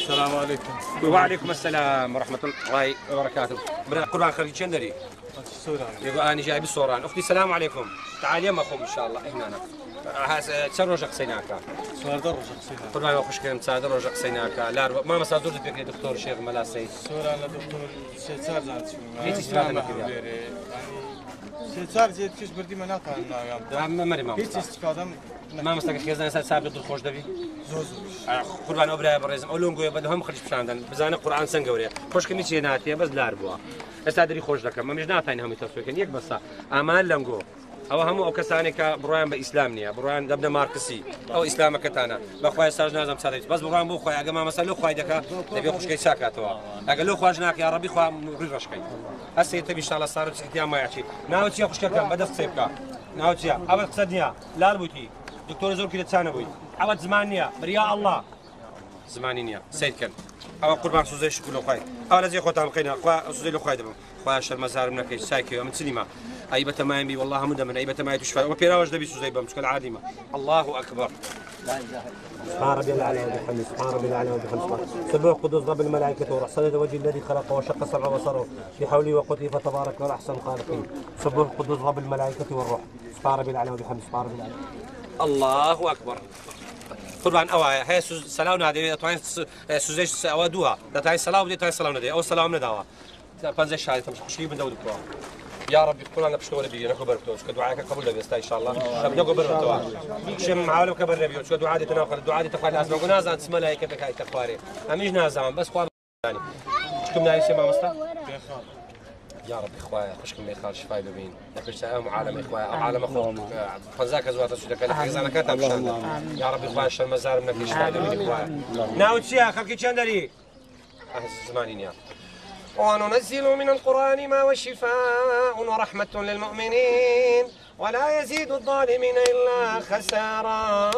السلام عليكم. وعليكم السلام ورحمة الله وبركاته. قربان خريج شندري. يقول أنا جاي بالصوران. أختي السلام عليكم. تعال يما أخوم إن شاء الله هنا. تسر رجع قصيناك. سوار در رجع قصيناك. قربان وخش كلام تسر رجع قصيناك. لا ما مسافر بك دكتور شيخ ملاسي. سوار أنا دكتور سيد زاد شو. هيك استفادة منك يعني سيد زاد كيش بردي مناطق ما مري ما. هيك استفادة. ما مستقل خيزان سابق دكتور خوش دبي. زوزو. قربان أبراهيم بريزم أولون قوي بدهم خرج بشاندن بزانة قرآن سنجوري. خوش كني شيء ناتية بس لا أربوها. استادري خوش لك ما مش ناتين هم يتصلون يك بس أمان لنجو. أو هم أو كساني كبروان بإسلامنيا بروان دبنا ماركسي أو إسلامك تانا بخوي ساج نازم سادري بس بروان بو خوي أجمع مثلا خوي دكا تبي خوش كي ساكتوا أقول خواجناك يا ربي خوا رجش كي هسه تبي إن شاء الله صار تحتيا ما يحكي ناوتي خوش كم بدأ تصيبك ناوتي أبد قصدنيا لا ربوتي دكتور زور كده تانا بوي أبد زمانيا بريا الله زمانينيا سيد كن أو قربان سوزي شكله خوي أو لازم خوتام قينا خوا سوزي له خوي دبم خوا شر مزار منك سايكي من سينما أيبة تمامي والله مدمن أيبة تمامي تشفى وبيراوج دبي سوزي بمسك العادمة الله أكبر سبحان ربي الأعلى وبحمده سبحان ربي الأعلى وبحمده سبح قدوس رب الملائكة والروح صلى وجه الذي خلقه وشق سمع بصره بحوله وقوته فتبارك والأحسن الخالقين سبح قدوس رب الملائكة والروح سبحان ربي الأعلى وبحمده سبحان ربي الأعلى الله أكبر قربان أوايا هي سلام نادي توين سوزيش أودوها ده تاين سلام ودي تاين سلام نادي أو سلام نداوا بنزل شاي تمشي خشي من دولك يا ربي قرآن بشتغل بيه نكبر بتوش كدعاءك قبول لبي إن شاء الله نكبر بتوع شم عالم كبر لبي وش دعاء تناقل دعاء تقال لازم نقول نازل أنت ملائكتك هاي تقاري أميج نازل بس خوان يعني شكم نايس ما مستا يا ربي إخويا خشكم ما يخالش شفاي لبين لكن سلام عالم إخويا عالم أخوك فنزاك زوات السوداء كان حيزانا كاتب مشان يا ربي إخويا شر مزار منك شفاي لبين إخويا ناوتشيا خلكي شندري زمانين يا وننزل من القرآن ما هو شفاء ورحمة للمؤمنين ولا يزيد الظالمين إلا خسارا.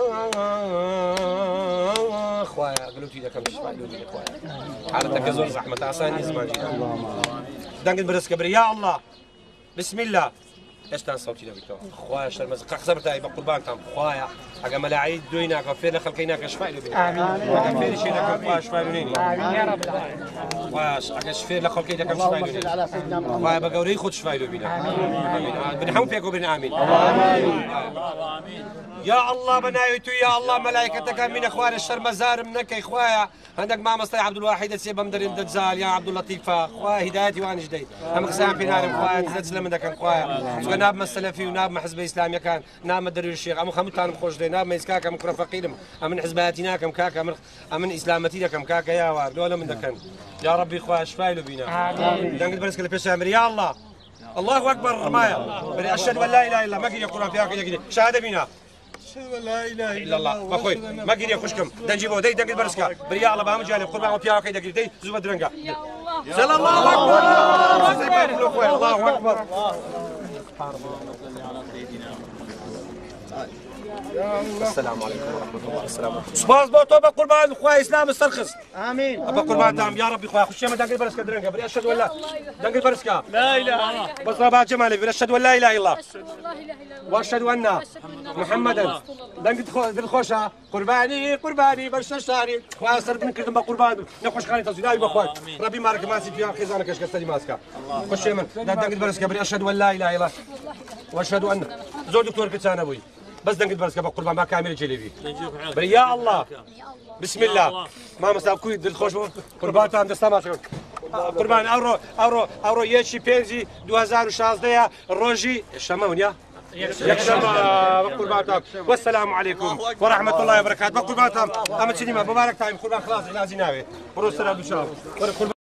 أخويا قلوتي لك مش فايدوني أخويا حالتك زور زحمة عساني زمان دنقل برس كبري يا الله بسم الله ايش كان صوتي لو بيتو اخويا شرمز خسرت هاي بقربان تام اخويا حق ملاعيد دويناك وفينا خلقيناك شفاء له امين فين شي لك اخويا شفاء له امين يا رب واش حق شفاء لك خلقيناك شفاء له اخويا بقوري خذ شفاء له بينا امين بنحوم فيك وبين امين يا الله بنايتو يا الله ملائكتك من اخوان الشر مزار منك يا اخويا عندك ما مصطفى عبد الواحد سيب مدري الدجال يا عبد اللطيف اخويا هدايتي وانا جديد هم قسام في نار اخويا تسلم منك اخويا ناب ما السلفي وناب ما حزب الاسلامي كان ناب مدري الشيخ ام خمت كان خوش دي ناب ما يسكاك ام كره فقير من حزباتنا كم كاكا من اسلامتنا كم كاكا يا واد ولا من دكن يا ربي اخويا شفاي له بينا امين دنك برسك لبيش يا الله الله اكبر رمايا اشهد ان لا اله الا الله ما قيل القران فيها كذا شهاده بينا أشهد أن لا إله إلا الله أخوي ما قيل يخشكم دنجيبو دي دنجل برسكا بريا الله بام جالب قربان وفيها كذا دي زوب درنجا صلى الله أكبر الله أكبر السلام عليكم ورحمة الله السلام عليكم سباز بوتو بقربان اخويا اسلام استرخص امين ابا قربان تام يا ربي اخويا خش ما دنقل برسكا درنجا بري اشهد ولا دنقل برسكا لا اله الا الله بس ربع جمالي بري اشهد ولا اله الا الله واشهد ان محمدا دنقل بالخوشه قرباني قرباني برشاشاني اخويا صرت من كلمه قربان نخش خاني تصوير يا اخويا ربي مارك ماسك فيها خزانك ايش كستري ماسكه خش من دنقل برسكا بري اشهد ولا اله الا الله واشهد ان زود دكتور كتان ابوي بس دنقل برسكا بقربان ما كامل جليبي يا الله بسم الله ما مسا كوي دل خوش قربان تام دستا ما قربان اورو يشي بنزي 2016 روجي شماونيا يكشما قربان تام والسلام عليكم ورحمه الله وبركاته قربان تام ام سينما مبارك تايم قربان خلاص لازم ناوي بروسر ابو شام